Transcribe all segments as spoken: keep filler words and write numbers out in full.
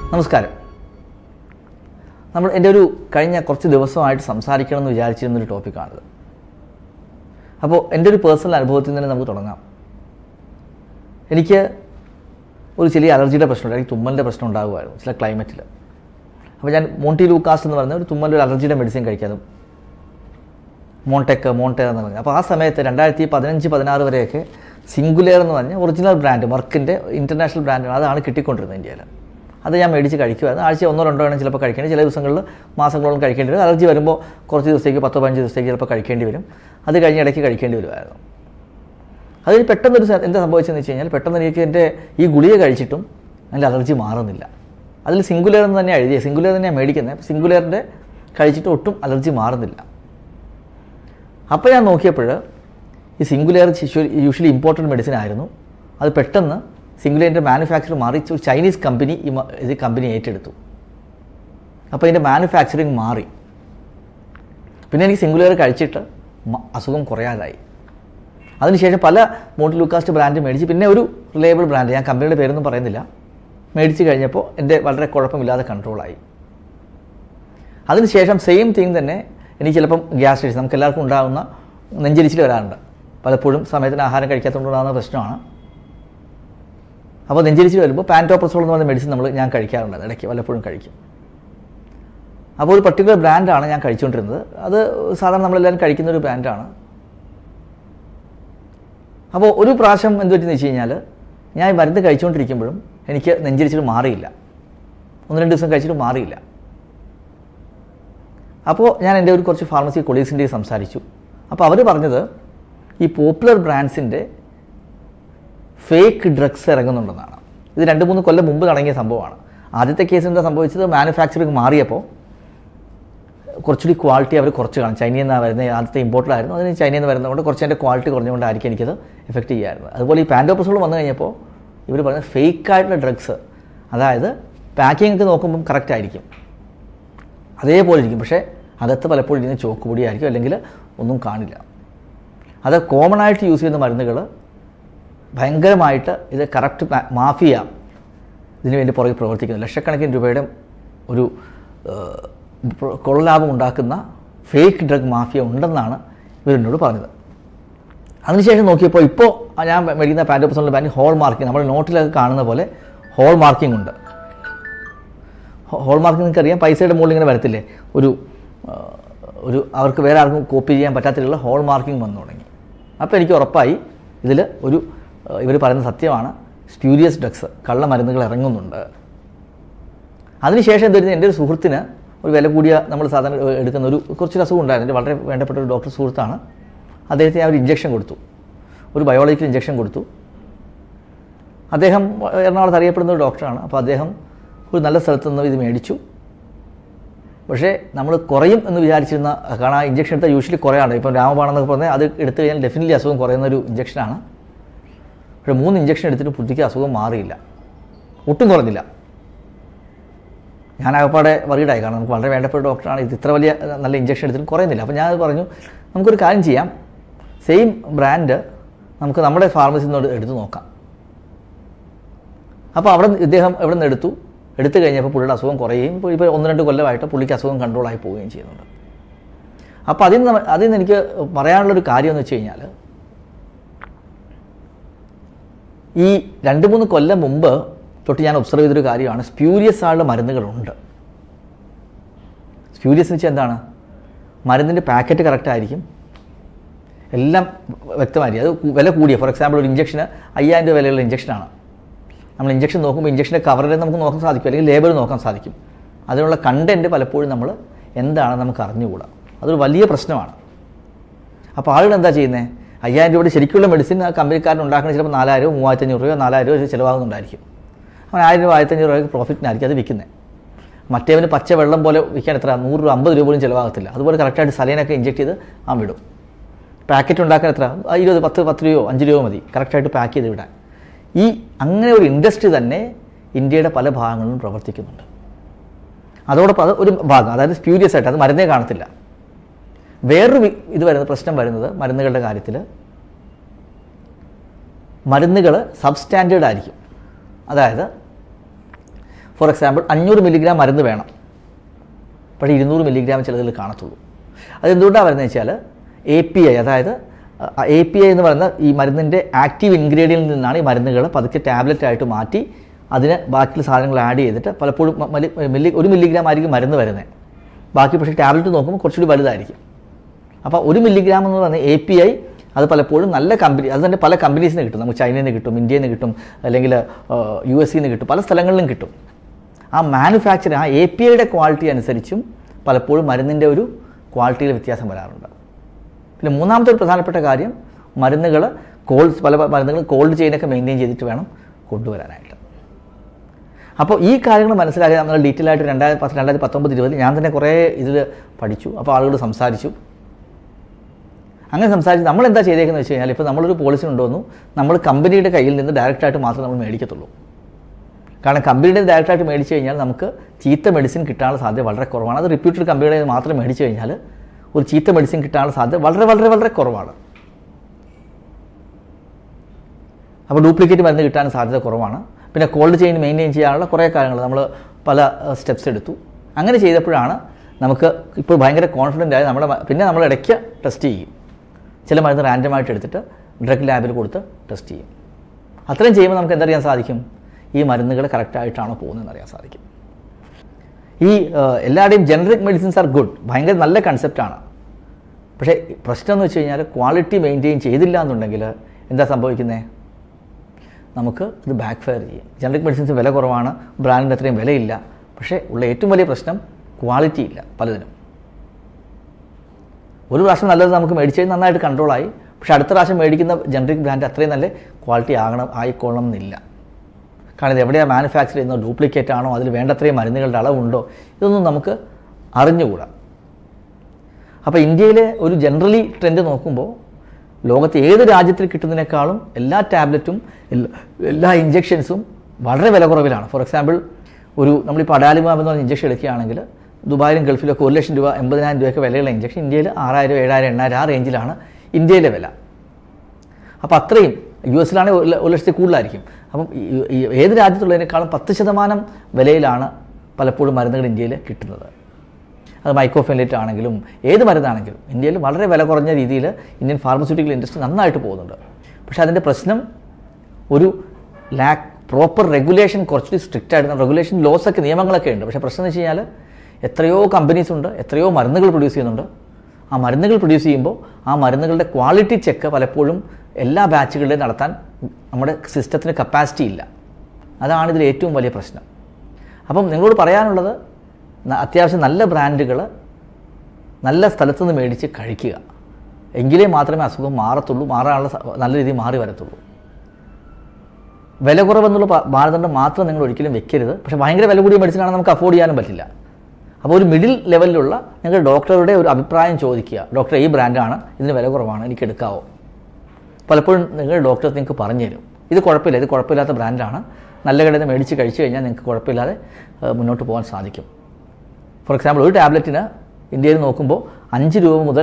നമസ്കാരം. നമ്മൾ എൻ്റെ ഒരു കഴിഞ്ഞ കുറച്ച് ദിവസമായിട്ട് സംസാരിക്കണം എന്ന് വിചാരിച്ചിരുന്നൊരു ടോപ്പിക്കാണിത്. അപ്പോൾ എൻ്റെ ഒരു പേഴ്സണൽ അനുഭവത്തിൽ നിന്ന് നമുക്ക് തുടങ്ങാം. എനിക്ക് ഒരു ചെറിയ അലർജിയുടെ പ്രശ്നമുണ്ട്. എനിക്ക് തുമ്മലിൻ്റെ പ്രശ്നം ഉണ്ടാകുമായിരുന്നു ചില ക്ലൈമറ്റിൽ. അപ്പോൾ ഞാൻ മോണ്ടി ലൂക്കാസ് എന്ന് പറഞ്ഞ ഒരു തുമ്മലിൻ്റെ ഒരു അലർജിയുടെ മെഡിസിൻ കഴിക്കാനും മോണ്ടെക്ക് മോണ്ടെ എന്ന് പറഞ്ഞു. അപ്പോൾ ആ സമയത്ത് രണ്ടായിരത്തി പതിനഞ്ച് പതിനാറ് വരെയൊക്കെ സിംഗുലേർ എന്ന് പറഞ്ഞ ഒറിജിനൽ ബ്രാൻഡ് വർക്കിൻ്റെ ഇൻ്റർനാഷണൽ ബ്രാൻഡാണ്, അതാണ് കിട്ടിക്കൊണ്ടിരുന്നത് ഇന്ത്യയിൽ. അത് ഞാൻ മേടിച്ച് കഴിക്കുമായിരുന്നു. ആഴ്ച ഒന്നോ രണ്ടോ എണ്ണം ചിലപ്പോൾ കഴിക്കേണ്ടി, ചില ദിവസങ്ങളിൽ മാസങ്ങളോളം കഴിക്കേണ്ടി വരും. അലർജി വരുമ്പോൾ കുറച്ച് ദിവസത്തേക്ക് പത്തോ പതിനഞ്ച് ദിവസത്തേക്ക് ചിലപ്പോൾ കഴിക്കേണ്ടി വരും. അത് കഴിഞ്ഞ് ഇടയ്ക്ക് കഴിക്കേണ്ടി വരുമായിരുന്നു. അതിന് പെട്ടെന്നൊരു എന്താ സംഭവിച്ചതെന്ന് വെച്ച് കഴിഞ്ഞാൽ, പെട്ടെന്ന് എനിക്ക് എൻ്റെ ഈ ഗുളിക കഴിച്ചിട്ടും അതിൻ്റെ അലർജി മാറുന്നില്ല. അതിൽ സിംഗുലേർ എന്ന് തന്നെയാണ് എഴുതിയത്, സിംഗുലേർ തന്നെയാണ് മേടിക്കുന്നത്. സിംഗുലേറിൻ്റെ കഴിച്ചിട്ട് ഒട്ടും അലർജി മാറുന്നില്ല. അപ്പോൾ ഞാൻ നോക്കിയപ്പോൾ ഈ സിംഗുലേർ യൂഷ്വലി ഇമ്പോർട്ടൻറ്റ് മെഡിസിൻ ആയിരുന്നു. അത് പെട്ടെന്ന് സിംഗുലേറിൻ്റെ മാനുഫാക്ചർ മാറി ഒരു ചൈനീസ് കമ്പനി ഇത് കമ്പനി ഏറ്റെടുത്തു. അപ്പോൾ ഇതിൻ്റെ മാനുഫാക്ചറിങ് മാറി. പിന്നെ എനിക്ക് സിംഗുലേർ കഴിച്ചിട്ട് അസുഖം കുറയാതായി. അതിനുശേഷം പല മോണ്ടി ലൂക്കാസ്റ്റ് ബ്രാൻഡ് മേടിച്ച്, പിന്നെ ഒരു റിലയബിൾ ബ്രാൻഡ്, ഞാൻ കമ്പനിയുടെ പേരൊന്നും പറയുന്നില്ല, മേടിച്ച് കഴിഞ്ഞപ്പോൾ എൻ്റെ വളരെ കുഴപ്പമില്ലാതെ കൺട്രോളായി. അതിനുശേഷം സെയിം തിങ് തന്നെ എനിക്ക് ചിലപ്പം ഗ്യാസ്ട്രൈറ്റിസ്, നമുക്ക് എല്ലാവർക്കും ഉണ്ടാകുന്ന നെഞ്ചരിച്ചിൽ വരാറുണ്ട്. പലപ്പോഴും സമയത്തിന് ആഹാരം കഴിക്കാത്തതുകൊണ്ടുണ്ടാകുന്ന പ്രശ്നമാണ്. അപ്പോൾ നെഞ്ചരിച്ചിൽ വരുമ്പോൾ പാൻറ്റോപ്രസോൾ എന്ന് പറഞ്ഞ മെഡിസിൻ നമ്മൾ ഞാൻ കഴിക്കാറുണ്ട്, ഇടയ്ക്ക് വല്ലപ്പോഴും കഴിക്കും. അപ്പോൾ ഒരു പർട്ടിക്കുലർ ബ്രാൻഡാണ് ഞാൻ കഴിച്ചുകൊണ്ടിരുന്നത്. അത് സാധാരണ നമ്മളെല്ലാവരും കഴിക്കുന്ന ഒരു ബ്രാൻഡാണ്. അപ്പോൾ ഒരു പ്രാവശ്യം എന്ത് പറ്റിയെന്ന് വെച്ച് കഴിഞ്ഞാൽ, ഞാൻ മരുന്ന് കഴിച്ചുകൊണ്ടിരിക്കുമ്പോഴും എനിക്ക് നെഞ്ചരിച്ചിട്ട് മാറിയില്ല. ഒന്ന് രണ്ട് ദിവസം കഴിച്ചിട്ട് മാറിയില്ല. അപ്പോൾ ഞാൻ എൻ്റെ ഒരു കുറച്ച് ഫാർമസി കൊളീഗ്സിൻ്റെ സംസാരിച്ചു. അപ്പോൾ അവർ പറഞ്ഞത് ഈ പോപ്പുലർ ബ്രാൻഡ്സിൻ്റെ ഫേക്ക് ഡ്രഗ്സ് ഇറങ്ങുന്നുണ്ടെന്നാണ്. ഇത് രണ്ട് മൂന്ന് കൊല്ലം മുമ്പ് തുടങ്ങിയ സംഭവമാണ്. ആദ്യത്തെ കേസ് എന്താ സംഭവിച്ചത്, മാനുഫാക്ചറിങ് മാറിയപ്പോൾ കുറച്ചുകൂടി ക്വാളിറ്റി അവർ കുറച്ച് കാണും. ചൈനയിൽ നിന്നാണ് വരുന്നത്, ആദ്യത്തെ ഇമ്പോർട്ടഡായിരുന്നു. അതിന് ചൈനയിൽ നിന്ന് വരുന്നതുകൊണ്ട് കുറച്ച് എൻ്റെ ക്വാളിറ്റി കുറഞ്ഞുകൊണ്ടായിരിക്കും എനിക്കത് എഫക്റ്റ് ചെയ്യാറുണ്ട്. അതുപോലെ ഈ പാൻറ്റോപ്രസോൾ വന്നു കഴിഞ്ഞപ്പോൾ ഇവർ പറയുന്നത് ഫേക്കായിട്ടുള്ള ഡ്രഗ്സ്, അതായത് പാക്കിംഗ് ഒക്കെ നോക്കുമ്പം കറക്റ്റ് ആയിരിക്കും, അതേപോലെ ഇരിക്കും, പക്ഷേ അകത്ത് പലപ്പോഴും ഇരിക്കുന്ന ചോക്ക് പൊടിയായിരിക്കും, അല്ലെങ്കിൽ ഒന്നും കാണില്ല. അത് കോമൺ ആയിട്ട് യൂസ് ചെയ്യുന്ന മരുന്നുകൾ ഭയങ്കരമായിട്ട് ഇത് കറക്റ്റ് മാഫിയ ഇതിനു വേണ്ടി പുറകെ പ്രവർത്തിക്കുന്നു. ലക്ഷക്കണക്കിന് രൂപയുടെ ഒരു കൊള്ളലാഭം ഉണ്ടാക്കുന്ന ഫേക്ക് ഡ്രഗ് മാഫിയ ഉണ്ടെന്നാണ് ഇവരെന്നോട് പറഞ്ഞത്. അതിനുശേഷം നോക്കിയപ്പോൾ ഇപ്പോൾ ഞാൻ മേടിക്കുന്ന പാൻറ്റോപ്രസോളിൻ്റെ ബാൻഡ് ഹോൾ മാർക്കിംഗ്, നമ്മൾ നോട്ടിലൊക്കെ കാണുന്ന പോലെ ഹോൾ മാർക്കിംഗ് ഉണ്ട്. ഹോൾ മാർക്കിംഗ് നിങ്ങൾക്കറിയാം, പൈസയുടെ മുകളിൽ ഇങ്ങനെ വരത്തില്ലേ, ഒരു ഒരു അവർക്ക് വേറെ ആർക്കും കോപ്പി ചെയ്യാൻ പറ്റാത്തതിലുള്ള ഹോൾ മാർക്കിംഗ് വന്നു തുടങ്ങി. അപ്പോൾ എനിക്ക് ഉറപ്പായി ഇതിൽ ഒരു ഇവർ പറയുന്ന സത്യമാണ്, സ്പ്യൂരിയസ് ഡ്രഗ്സ്, കള്ളമരുന്നുകൾ ഇറങ്ങുന്നുണ്ട്. അതിനുശേഷം എന്തായിരുന്നു, എൻ്റെ ഒരു സുഹൃത്തിന് ഒരു വില കൂടിയ നമ്മൾ സാധാരണ എടുക്കുന്ന ഒരു കുറച്ചൊരു അസുഖം ഉണ്ടായിരുന്നു. എൻ്റെ വളരെ വേണ്ടപ്പെട്ട ഒരു ഡോക്ടർ സുഹൃത്താണ്. അദ്ദേഹത്തിന് ഞാൻ ഒരു ഇഞ്ചക്ഷൻ കൊടുത്തു, ഒരു ബയോളജിക്കൽ ഇഞ്ചക്ഷൻ കൊടുത്തു. അദ്ദേഹം എറണാകുളത്ത് അറിയപ്പെടുന്ന ഒരു ഡോക്ടറാണ്. അപ്പോൾ അദ്ദേഹം ഒരു നല്ല സ്ഥലത്ത് നിന്ന് ഇത് മേടിച്ചു. പക്ഷേ നമ്മൾ കുറയും എന്ന് വിചാരിച്ചിരുന്ന, കാരണം ആ ഇഞ്ചക്ഷൻ എടുത്താൽ യൂഷ്വലി കുറയാണ്. ഇപ്പം രാമബാണം എന്നൊക്കെ പറഞ്ഞാൽ അത് എടുത്തു കഴിഞ്ഞാൽ ഡെഫിനറ്റ്ലി അസുഖം കുറയുന്ന ഒരു ഇഞ്ചക്ഷനാണ്. പക്ഷേ മൂന്ന് ഇഞ്ചക്ഷൻ എടുത്തിട്ട് പുള്ളിക്ക് അസുഖം മാറിയില്ല, ഒട്ടും കുറഞ്ഞില്ല. ഞാൻ ആകപ്പാടെ വറീഡായി, കാരണം നമുക്ക് വളരെ വേണ്ടപ്പെട്ട ഡോക്ടറാണ്, ഇത് ഇത്ര വലിയ നല്ല ഇഞ്ചക്ഷൻ എടുത്തിട്ട് കുറയുന്നില്ല. അപ്പോൾ ഞാൻ പറഞ്ഞു, നമുക്കൊരു കാര്യം ചെയ്യാം, സെയിം ബ്രാൻഡ് നമുക്ക് നമ്മുടെ ഫാർമസിയിൽ നിന്ന് എടുത്ത് നോക്കാം. അപ്പോൾ അവിടെ ഇദ്ദേഹം എവിടെ നിന്ന് എടുത്തു എടുത്തു കഴിഞ്ഞപ്പോൾ പുള്ളിയുടെ അസുഖം കുറയുകയും ഇപ്പോൾ ഒന്ന് രണ്ട് കൊല്ലമായിട്ട് പുള്ളിക്ക് അസുഖം കൺട്രോളായി പോവുകയും ചെയ്യുന്നുണ്ട്. അപ്പോൾ അതിൽ നിന്ന് അതിൽ നിന്ന് എനിക്ക് പറയാനുള്ളൊരു കാര്യം എന്ന് വെച്ച് കഴിഞ്ഞാൽ, ഈ രണ്ട് മൂന്ന് കൊല്ലം മുമ്പ് തൊട്ട് ഞാൻ ഒബ്സർവ് ചെയ്തൊരു കാര്യമാണ്, സ്പ്യൂരിയസ് ആയുള്ള മരുന്നുകളുണ്ട്. സ്പ്യൂരിയസ് എന്ന് വെച്ചാൽ എന്താണ്, മരുന്നിൻ്റെ പാക്കറ്റ് കറക്റ്റ് ആയിരിക്കും, എല്ലാം വ്യക്തമായിരിക്കും, അത് വില കൂടിയ, ഫോർ എക്സാമ്പിൾ ഒരു ഇഞ്ചക്ഷന് അയ്യായിരം രൂപ വിലയുള്ള ഇഞ്ചക്ഷനാണ്. നമ്മൾ ഇഞ്ചക്ഷൻ നോക്കുമ്പോൾ ഇഞ്ചക്ഷൻ്റെ കവറിൽ നമുക്ക് നോക്കാൻ സാധിക്കും, അല്ലെങ്കിൽ ലേബൽ നോക്കാൻ സാധിക്കും. അതിനുള്ള കണ്ടൻറ്റ് പലപ്പോഴും നമ്മൾ എന്താണെന്ന് നമുക്ക് അറിഞ്ഞുകൂടാ. അതൊരു വലിയ പ്രശ്നമാണ്. അപ്പോൾ ആളുകൾ എന്താ ചെയ്യുന്നത്, അയ്യായിരം രൂപയുടെ ശരിക്കുള്ള മെഡിസിൻ ആ കമ്പനിക്കാരൻ ഉണ്ടാക്കുന്ന ചിലപ്പോൾ നാലായിരം മൂവായിരത്തി അഞ്ഞൂറ് രൂപ നാലായിരം രൂപ ചിലവാകുന്നുണ്ടായിരിക്കും. അവൻ ആയിരം രൂപ ആയിരത്തി അഞ്ഞൂറ് രൂപയ്ക്ക് പ്രോഫിറ്റിനായിരിക്കും അത് വിൽക്കുന്നത്. മറ്റേവന് പച്ച വെള്ളം പോലെ വിൽക്കാൻ എത്ര നൂറ് രൂപ അമ്പത് രൂപ പോലും ചിലവാകത്തില്ല. അതുപോലെ കറക്റ്റായിട്ട് സലൈനൊക്കെ ഇഞ്ചക്ട് ചെയ്ത് ആ വിടും. പാക്കറ്റ് ഉണ്ടാക്കാൻ എത്ര ഇരുപത് പത്ത് പത്ത് രൂപയോ അഞ്ച് രൂപ മതി കറക്റ്റായിട്ട് പാക്ക് ചെയ്ത് വിടാൻ. ഈ അങ്ങനെ ഒരു ഇൻഡസ്ട്രി തന്നെ ഇന്ത്യയുടെ പല ഭാഗങ്ങളിലും പ്രവർത്തിക്കുന്നുണ്ട്. അതോടൊപ്പം അത് ഒരു ഭാഗം, അതായത് സ്പ്യൂരിയസ് ആയിട്ട് അത് മരുന്നേ കാണത്തില്ല. വേറൊരു ഇത് വരുന്നത് പ്രശ്നം വരുന്നത് മരുന്നുകളുടെ കാര്യത്തിൽ, മരുന്നുകൾ സബ്സ്റ്റാൻഡേർഡ് ആയിരിക്കും. അതായത് ഫോർ എക്സാമ്പിൾ അഞ്ഞൂറ് മില്ലിഗ്രാം മരുന്ന് വേണം, പക്ഷേ ഇരുന്നൂറ് മില്ലിഗ്രാം ചിലതിൽ കാണത്തുള്ളൂ. അതെന്തുകൊണ്ടാണ് വരുന്നത് വെച്ചാൽ എ പി ഐ, അതായത് എ പി ഐ എന്ന് പറയുന്ന ഈ മരുന്നിൻ്റെ ആക്റ്റീവ് ഇൻഗ്രീഡിയൻറ്റിൽ നിന്നാണ് ഈ മരുന്നുകൾ പതുക്കെ ടാബ്ലറ്റ് ആയിട്ട് മാറ്റി അതിന് ബാക്കിയുള്ള സാധനങ്ങൾ ആഡ് ചെയ്തിട്ട് പലപ്പോഴും മില്ലി ഒരു മില്ലിഗ്രാം ആയിരിക്കും മരുന്ന് വരുന്നത്, ബാക്കി പക്ഷേ ടാബ്ലറ്റ് നോക്കുമ്പോൾ കുറച്ചുകൂടി വലുതായിരിക്കും. അപ്പോൾ ഒരു മില്ലിഗ്രാം എന്ന് പറയുന്ന എ പി ഐ അത് പലപ്പോഴും നല്ല കമ്പനി, അത് തന്നെ പല കമ്പനീസിൽ നിന്ന് കിട്ടും. നമുക്ക് ചൈനയിൽ നിന്ന് കിട്ടും, ഇന്ത്യയിൽ നിന്ന് കിട്ടും, അല്ലെങ്കിൽ യു എസ് സിയിൽ നിന്ന് കിട്ടും, പല സ്ഥലങ്ങളിലും കിട്ടും. ആ മാനുഫാക്ചറിങ്, ആ എ പി ഐയുടെ ക്വാളിറ്റി അനുസരിച്ചും പലപ്പോഴും മരുന്നിൻ്റെ ഒരു ക്വാളിറ്റിയിൽ വ്യത്യാസം വരാറുണ്ട്. പിന്നെ മൂന്നാമത്തെ ഒരു പ്രധാനപ്പെട്ട കാര്യം, മരുന്നുകൾ കോൾഡ് പല മരുന്നുകൾ കോൾഡ് ചെയിനൊക്കെ മെയിൻറ്റെയിൻ ചെയ്തിട്ട് വേണം കൊണ്ടുവരാനായിട്ട്. അപ്പോൾ ഈ കാര്യങ്ങൾ മനസ്സിലാക്കി നമ്മൾ ഡീറ്റെയിൽ ആയിട്ട് രണ്ടായിരത്തി പത്ത് രണ്ടായിരത്തി പത്തൊമ്പത് ഇരുപത് ഞാൻ തന്നെ കുറേ ഇതിൽ പഠിച്ചു. അപ്പോൾ ആളുകൾ സംസാരിച്ചു. അങ്ങനെ സംസാരിച്ച് നമ്മൾ എന്താ ചെയ്തേക്കുന്നത് വെച്ച് കഴിഞ്ഞാൽ, ഇപ്പോൾ നമ്മളൊരു പോളിസി കൊണ്ടുവന്നു, നമ്മൾ കമ്പനിയുടെ കയ്യിൽ നിന്ന് ഡയറക്റ്റായിട്ട് മാത്രമേ നമ്മൾ മേടിക്കത്തുള്ളൂ. കാരണം കമ്പനിയുടെ ഡയറക്റ്റായിട്ട് മേടിച്ച് കഴിഞ്ഞാൽ നമുക്ക് ചീത്ത മെഡിസിൻ കിട്ടാനുള്ള സാധ്യത വളരെ കുറവാണ്. അത് റിപ്യൂട്ടഡ് കമ്പനിയുടെ മാത്രം മേടിച്ച് കഴിഞ്ഞാൽ ഒരു ചീത്ത മെഡിസിൻ കിട്ടാനുള്ള സാധ്യത വളരെ വളരെ വളരെ കുറവാണ്. അപ്പോൾ ഡ്യൂപ്ലിക്കേറ്റ് മരുന്ന് കിട്ടാൻ സാധ്യത കുറവാണ്. പിന്നെ കോൾഡ് ചെയിൻ മെയിൻറ്റെയിൻ ചെയ്യാനുള്ള കുറേ കാര്യങ്ങൾ നമ്മൾ പല സ്റ്റെപ്സ് എടുത്തു. അങ്ങനെ ചെയ്തപ്പോഴാണ് നമുക്ക് ഇപ്പോൾ ഭയങ്കര കോൺഫിഡൻ്റ് ആയി. നമ്മുടെ പിന്നെ നമ്മൾ ഇടയ്ക്ക് ടെസ്റ്റ് ചെയ്യും, ചില മരുന്ന് റാൻഡമായിട്ട് എടുത്തിട്ട് ഡ്രഗ് ലാബിൽ കൊടുത്ത് ടെസ്റ്റ് ചെയ്യും. അത്രയും ചെയ്യുമ്പോൾ നമുക്ക് എന്തറിയാൻ സാധിക്കും, ഈ മരുന്നുകൾ കറക്റ്റായിട്ടാണോ പോകുന്നതെന്ന് അറിയാൻ സാധിക്കും. ഈ എല്ലാവരുടെയും ജനറിക് മെഡിസിൻസ് ആർ ഗുഡ്, ഭയങ്കര നല്ല കൺസെപ്റ്റാണ്. പക്ഷേ പ്രശ്നം എന്ന് വെച്ച് കഴിഞ്ഞാൽ ക്വാളിറ്റി മെയിൻറ്റെയിൻ ചെയ്തില്ല എന്നുണ്ടെങ്കിൽ എന്താ സംഭവിക്കുന്നത്, നമുക്ക് ഇത് ബാക്ക് ഫയർ ചെയ്യും. ജനറിക് മെഡിസിൻസ് വില കുറവാണ്, ബ്രാൻഡിൻ്റെ അത്രയും വിലയില്ല, പക്ഷേ ഉള്ള ഏറ്റവും വലിയ പ്രശ്നം ക്വാളിറ്റി ഇല്ല പലതിനും. ഒരു പ്രാവശ്യം നല്ലത് നമുക്ക് മേടിച്ച് കഴിഞ്ഞാൽ നന്നായിട്ട് കൺട്രോളായി, പക്ഷേ അടുത്ത പ്രാവശ്യം മേടിക്കുന്ന ജനറിക് ബ്രാൻഡ് അത്രയും നല്ല ക്വാളിറ്റി ആകണം ആയിക്കൊള്ളണം എന്നില്ല. കാരണം ഇത് എവിടെയാണ് മാനുഫാക്ചർ ചെയ്യുന്നത്, ഡ്യൂപ്ലിക്കേറ്റ് ആണോ, അതിൽ വേണ്ടത്രയും മരുന്നുകളുടെ അളവുണ്ടോ, ഇതൊന്നും നമുക്ക് അറിഞ്ഞുകൂടാ. അപ്പോൾ ഇന്ത്യയിലെ ഒരു ജനറലി ട്രെൻഡ് നോക്കുമ്പോൾ ലോകത്ത് ഏത് രാജ്യത്തിൽ കിട്ടുന്നതിനേക്കാളും എല്ലാ ടാബ്ലറ്റും എല്ലാ ഇഞ്ചക്ഷൻസും വളരെ വില കുറവിലാണ്. ഫോർ എക്സാമ്പിൾ ഒരു നമ്മളിപ്പോൾ അഡാലിമാബ് എന്ന് പറഞ്ഞ ഇഞ്ചക്ഷൻ എടുക്കുകയാണെങ്കിൽ ദുബായിലും ഗൾഫിലൊക്കെ ഒരു ലക്ഷം രൂപ എൺപതിനായിരം രൂപയൊക്കെ വിലയുള്ള ഇഞ്ചക്ഷൻ ഇന്ത്യയിൽ ആറായിരം ഏഴായിരം എണ്ണായിരം ആ റേഞ്ചിലാണ് ഇന്ത്യയിലെ വില. അപ്പോൾ അത്രയും യു എസിലാണെങ്കിൽ ഒരു ലക്ഷത്തിൽ കൂടുതലായിരിക്കും. അപ്പം ഏത് രാജ്യത്തുള്ളതിനേക്കാളും പത്ത് ശതമാനം വിലയിലാണ് പലപ്പോഴും മരുന്നുകൾ ഇന്ത്യയിൽ കിട്ടുന്നത്. അത് മൈക്രോഫെൻലേറ്റ് ആണെങ്കിലും ഏത് മരുന്നാണെങ്കിലും ഇന്ത്യയിൽ വളരെ വില കുറഞ്ഞ രീതിയിൽ ഇന്ത്യൻ ഫാർമസ്യൂട്ടിക്കൽ ഇൻഡസ്ട്രി നന്നായിട്ട് പോകുന്നുണ്ട്. പക്ഷേ അതിൻ്റെ പ്രശ്നം ഒരു ലാക്ക് പ്രോപ്പർ റെഗുലേഷൻ, കുറച്ചുകൂടി സ്ട്രിക്റ്റ് ആയിട്ട് റെഗുലേഷൻ ലോസൊക്കെ നിയമങ്ങളൊക്കെ ഉണ്ട്. പക്ഷേ പ്രശ്നം എന്ന് വെച്ച് കഴിഞ്ഞാൽ എത്രയോ കമ്പനീസ് ഉണ്ട്, എത്രയോ മരുന്നുകൾ പ്രൊഡ്യൂസ് ചെയ്യുന്നുണ്ട്. ആ മരുന്നുകൾ പ്രൊഡ്യൂസ് ചെയ്യുമ്പോൾ ആ മരുന്നുകളുടെ ക്വാളിറ്റി ചെക്ക് പലപ്പോഴും എല്ലാ ബാച്ചുകളിലും നടത്താൻ നമ്മുടെ സിസ്റ്റത്തിന് കപ്പാസിറ്റി ഇല്ല. അതാണ് ഇതിൽ ഏറ്റവും വലിയ പ്രശ്നം. അപ്പം നിങ്ങളോട് പറയാനുള്ളത്, അത്യാവശ്യം നല്ല ബ്രാൻഡുകൾ നല്ല സ്ഥലത്തു നിന്ന് മേടിച്ച് കഴിക്കുക, എങ്കിലേ മാത്രമേ അസുഖം മാറത്തുള്ളൂ, മാറാനുള്ള നല്ല രീതിയിൽ മാറി വരത്തുള്ളൂ. വില കുറവെന്നുള്ള മാനദണ്ഡം മാത്രം നിങ്ങൾ ഒരിക്കലും വെക്കരുത്. പക്ഷേ ഭയങ്കര വില കൂടിയ മെഡിസിനാണ് നമുക്ക് അഫോർഡ് ചെയ്യാനും പറ്റില്ല. അപ്പോൾ ഒരു മിഡിൽ ലെവലിലുള്ള നിങ്ങൾ ഡോക്ടറുടെ ഒരു അഭിപ്രായം ചോദിക്കുക, ഡോക്ടർ ഈ ബ്രാൻഡാണ്, ഇതിന് വില കുറവാണ്, എനിക്ക് എടുക്കാവോ. പലപ്പോഴും നിങ്ങൾ ഡോക്ടർ നിങ്ങൾക്ക് പറഞ്ഞു തരും, ഇത് കുഴപ്പമില്ല, ഇത് കുഴപ്പമില്ലാത്ത ബ്രാൻഡാണ്, നല്ല കടയിൽ നിന്ന് മേടിച്ച് കഴിച്ചു കഴിഞ്ഞാൽ നിങ്ങൾക്ക് കുഴപ്പമില്ലാതെ മുന്നോട്ട് പോകാൻ സാധിക്കും. ഫോർ എക്സാമ്പിൾ ഒരു ടാബ്ലറ്റിന് ഇന്ത്യയിൽ നോക്കുമ്പോൾ അഞ്ച് രൂപ മുതൽ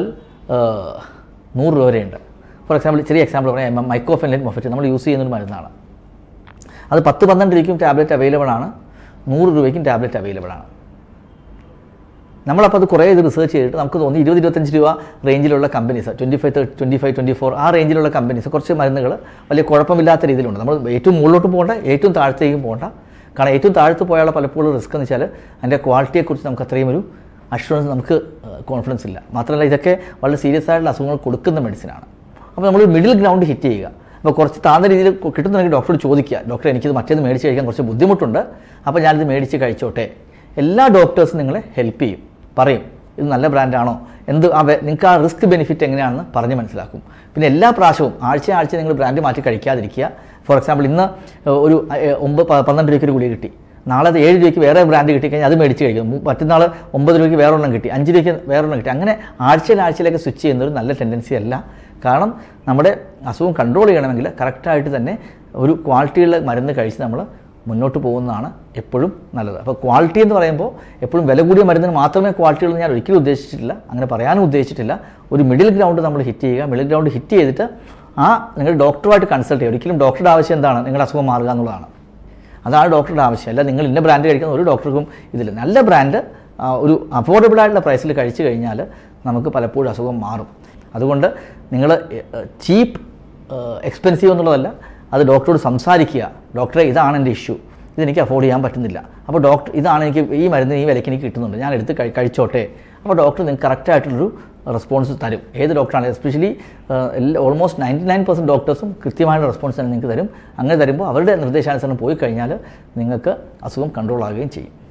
നൂറ് രൂപ വരെയുണ്ട്. ഫോർ എക്സാമ്പിൾ ചെറിയ എക്സാമ്പിൾ പറയാം, മൈക്രോഫെൻലേറ്റ് മൊഫറ്റ് നമ്മൾ യൂസ് ചെയ്യുന്നൊരു മരുന്നാണ്. അത് പത്ത് പന്ത്രണ്ട് രൂപയ്ക്കും ടാബ്ലറ്റ് അവൈലബിൾ ആണ്, നൂറ് രൂപയ്ക്കും ടാബ്ലറ്റ് അവൈലബിൾ ആണ്. നമ്മളപ്പോൾ അത് കുറേ ഇത് റിസർച്ച് ചെയ്തിട്ട് നമുക്ക് തോന്നി ഇരുപത് ഇരുപത്തഞ്ച് രൂപ റേഞ്ചിലുള്ള companies, twenty five twenty five twenty four ആ റേഞ്ചിലുള്ള കമ്പനീസ് കുറച്ച് മരുന്നുകൾ വലിയ കുഴപ്പമില്ലാത്ത രീതിയിലുണ്ട്. നമ്മൾ ഏറ്റവും മുകളിലോട്ട് പോകേണ്ട, ഏറ്റവും താഴത്തേക്കും പോകേണ്ട. കാരണം ഏറ്റവും താഴത്ത് പോയാലുള്ള പലപ്പോഴും റിസ്ക് എന്ന് വെച്ചാൽ അതിൻ്റെ ക്വാളിറ്റിയെക്കുറിച്ച് നമുക്ക് അത്രയും ഒരു അഷുറൻസ്, നമുക്ക് കോൺഫിഡൻസ് ഇല്ല. മാത്രമല്ല ഇതൊക്കെ വളരെ സീരിയസ് ആയിട്ടുള്ള അസുഖങ്ങൾ കൊടുക്കുന്ന മെഡിസിനാണ്. അപ്പോൾ നമ്മൾ മിഡിൽ ഗ്രൗണ്ട് ഹിറ്റ് ചെയ്യുക. അപ്പോൾ കുറച്ച് താഴ്ന്ന രീതിയിൽ കിട്ടുന്നുണ്ടെങ്കിൽ ഡോക്ടറോട് ചോദിക്കുക, ഡോക്ടർ എനിക്കിത് മറ്റേത് മേടിച്ച് കഴിക്കാൻ കുറച്ച് ബുദ്ധിമുട്ടുണ്ട്, അപ്പോൾ ഞാനിത് മേടിച്ച് കഴിച്ചോട്ടെ. എല്ലാ ഡോക്ടേഴ്സും നിങ്ങളെ ഹെൽപ്പ് ചെയ്യും, പറയും ഇത് നല്ല ബ്രാൻഡാണോ, എന്ത് ആ നിങ്ങൾക്ക് ആ റിസ്ക് ബെനിഫിറ്റ് എങ്ങനെയാണെന്ന് പറഞ്ഞ് മനസ്സിലാക്കും. പിന്നെ എല്ലാ പ്രാവശ്യവും ആഴ്ച ആഴ്ച നിങ്ങൾ ബ്രാൻഡ് മാറ്റി കഴിക്കാതിരിക്കുക. ഫോർ എക്സാമ്പിൾ ഇന്ന് ഒരു ഒമ്പത് പന്ത്രണ്ട് രൂപയ്ക്ക് ഒരു ഗുളിക കിട്ടി, നാളെ അത് ഏഴ് രൂപയ്ക്ക് വേറെ ബ്രാൻഡ് കിട്ടിക്കഴിഞ്ഞാൽ അത് മേടിച്ച് കഴിക്കും. മറ്റന്നാൾ ഒമ്പത് രൂപയ്ക്ക് വേറൊരെണ്ണം കിട്ടി, അഞ്ച് രൂപയ്ക്ക് വേറൊരെണ്ണം കിട്ടി. അങ്ങനെ ആഴ്ചയിൽ ആഴ്ചയിലേക്ക് സ്വിച്ച് ചെയ്യുന്നൊരു നല്ല ടെൻഡൻസി അല്ല. കാരണം നമ്മുടെ അസുഖം കൺട്രോൾ ചെയ്യണമെങ്കിൽ കറക്റ്റായിട്ട് തന്നെ ഒരു ക്വാളിറ്റിയുള്ള മരുന്ന് കഴിച്ച് നമ്മൾ മുന്നോട്ട് പോകുന്നതാണ് എപ്പോഴും നല്ലത്. അപ്പോൾ ക്വാളിറ്റി എന്ന് പറയുമ്പോൾ എപ്പോഴും വില കൂടിയ മരുന്നിന് മാത്രമേ ക്വാളിറ്റി ഉള്ളൂ ഞാൻ ഒരിക്കലും ഉദ്ദേശിച്ചിട്ടില്ല, അങ്ങനെ പറയാനും ഉദ്ദേശിച്ചിട്ടില്ല. ഒരു മിഡിൽ ഗ്രൗണ്ട് നമ്മൾ ഹിറ്റ് ചെയ്യുക, മിഡിൽ ഗ്രൗണ്ട് ഹിറ്റ് ചെയ്തിട്ട് ആ നിങ്ങൾ ഡോക്ടറുമായിട്ട് കൺസൾട്ട് ചെയ്യുക. ഒരിക്കലും ഡോക്ടറുടെ ആവശ്യം എന്താണ്, നിങ്ങളുടെ അസുഖം മാറുക എന്നുള്ളതാണ്. അതാണ് ഡോക്ടറുടെ ആവശ്യം. അല്ല നിങ്ങൾ ഇന്ന ബ്രാൻഡ് കഴിക്കുന്ന ഒരു ഡോക്ടർക്കും ഇതില്ല. നല്ല ബ്രാൻഡ് ഒരു അഫോർഡബിൾ ആയിട്ടുള്ള പ്രൈസിൽ കഴിച്ചു കഴിഞ്ഞാൽ നമുക്ക് പലപ്പോഴും അസുഖം മാറും. അതുകൊണ്ട് നിങ്ങൾ ചീപ്പ് എക്സ്പെൻസീവ് എന്നുള്ളതല്ല, അത് ഡോക്ടറോട് സംസാരിക്കുക. ഡോക്ടറെ ഇതാണ് എൻ്റെ ഇഷ്യൂ, ഇതെനിക്ക് അഫോർഡ് ചെയ്യാൻ പറ്റുന്നില്ല, അപ്പോൾ ഡോക്ടർ ഇതാണ് എനിക്ക് ഈ മരുന്ന് ഈ വിലയ്ക്ക് എനിക്ക് കിട്ടുന്നുണ്ട്, ഞാൻ എടുത്ത് കഴിച്ചോട്ടെ. അപ്പോൾ ഡോക്ടർ നിങ്ങൾക്ക് കറക്റ്റായിട്ടുള്ളൊരു റെസ്പോൺസ് തരും. ഏത് ഡോക്ടറാണ്, especially almost ninety nine percent ഡോക്ടേഴ്സും കൃത്യമായിട്ടുള്ള റെസ്പോൺസ് തന്നെ നിങ്ങൾക്ക് തരും. അങ്ങനെ തരുമ്പോൾ അവരുടെ നിർദ്ദേശാനുസരണം പോയി കഴിഞ്ഞാൽ നിങ്ങൾക്ക് അസുഖം കൺട്രോൾ ആവുകയും ചെയ്യും.